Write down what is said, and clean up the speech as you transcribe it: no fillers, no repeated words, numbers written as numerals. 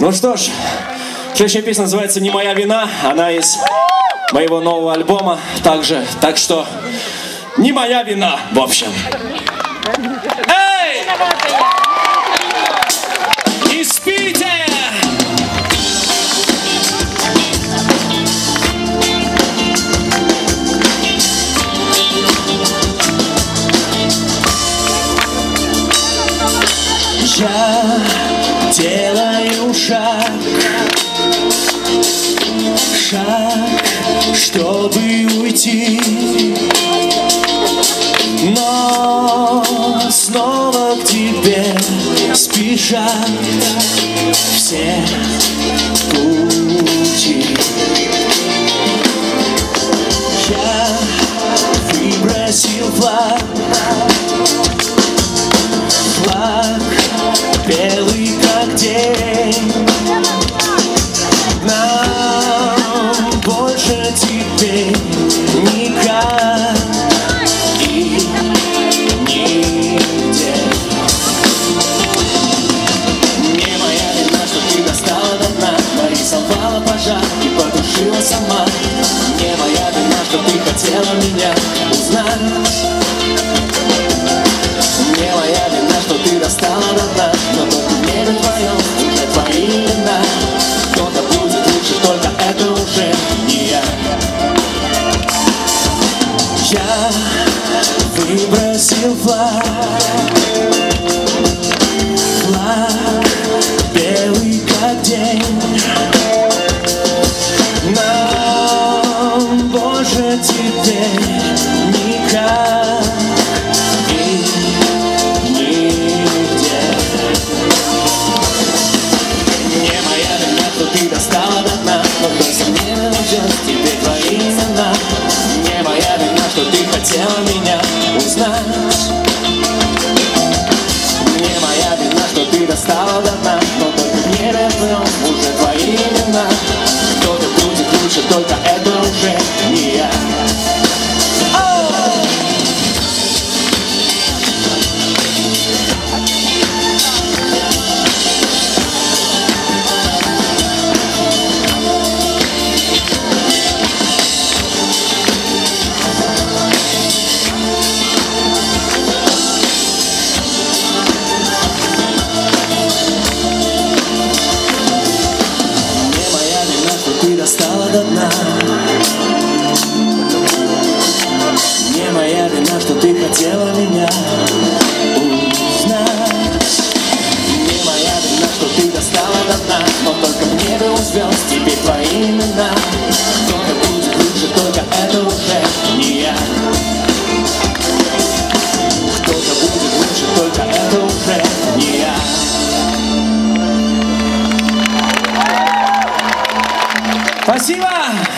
Ну что ж, следующая песня называется «Не моя вина». Она из моего нового альбома также. Так что не моя вина, в общем. Эй! Не спите! Я делаю шаг, чтобы уйти, но снова к тебе спешат все пути. Я выбросил флаг, белый как день. Нам больше теперь никак и нигде. Не моя вина, что ты достала до дна, нарисовала пожар и потушила сама. Не моя вина, что ты хотела меня узнать. Не моя вина, что ты достала до дна, но только в небе твоем уже твои имена. Кто-то будет лучше, только это уже не я. Я выбросил флаг, белый как день. Нам больше теперь никак и нигде. Не моя вина, что ты достала до дна, но кто сомнения ждет теперь твои имена. Не моя вина, что ты хотела меня узнать. Не моя вина, что ты достала до дна, но только в небе вновь уже твои имена. Кто-то будет лучше, только это уже не я. Достала до дна. Не моя вина, что ты хотела меня узнать. Не моя вина, что ты достала до дна, но только в небе у звезд теперь твои имена. Кто-то будет лучше, только это уже не я. Кто-то будет лучше, только это уже не я. Спасибо!